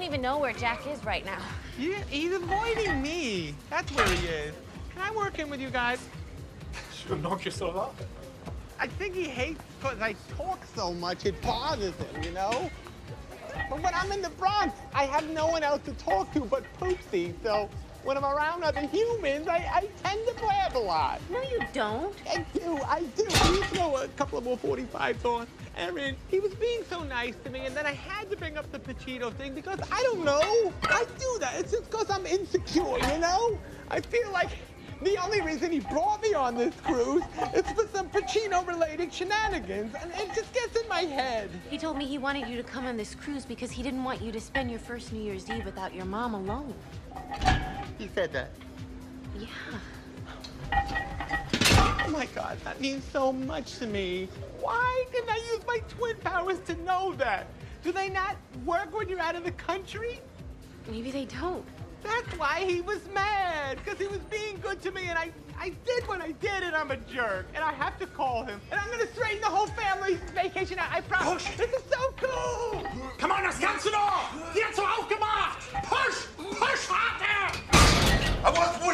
don't even know where Jack is right now. Yeah, he's avoiding me. That's where he is. Can I work in with you guys? You'll knock yourself out. I think he hates because I talk so much, it bothers him, you know? But when I'm in the Bronx, I have no one else to talk to but Poopsie, so when I'm around other humans, I tend to blab a lot. No, you don't. I do. Can you throw a couple of more 45s on? Erin, he was being so nice to me, and then I had to bring up the Pacino thing because I don't know. I do that. It's just because I'm insecure, you know? I feel like the only reason he brought me on this cruise is for some Pacino-related shenanigans, and it just gets in my head. He told me he wanted you to come on this cruise because he didn't want you to spend your first New Year's Eve without your mom alone. He said that. Yeah. Oh my God, that means so much to me. Why didn't I use my twin powers to know that? Do they not work when you're out of the country? Maybe they don't. That's why he was mad, because he was being good to me, and I did what I did, and I'm a jerk, and I have to call him, and I'm gonna straighten the whole family's vacation out, I promise. This is so cool! Come on, das kannst du doch!